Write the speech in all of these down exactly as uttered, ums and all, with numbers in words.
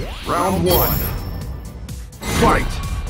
Round one. Fight!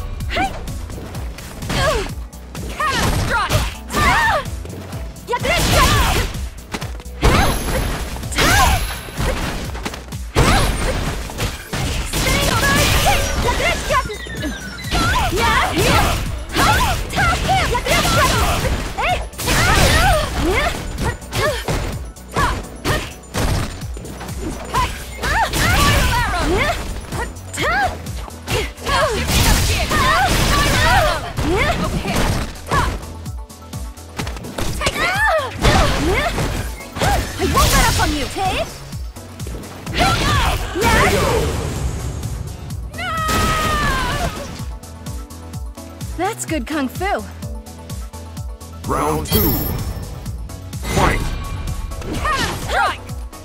That's good kung fu. Round two. Fight! Cannon strike!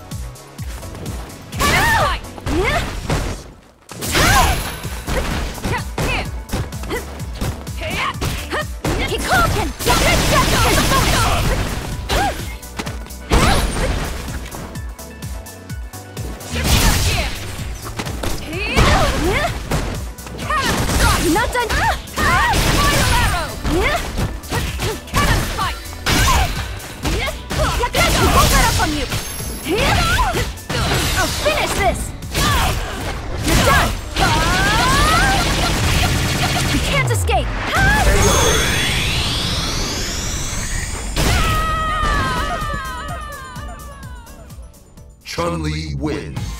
Cannon strike! Kikoken! You're not done. Final arrow! Cannon spike! He won't let up on you. I'll finish this. You're done. You can't escape. Chun-Li wins.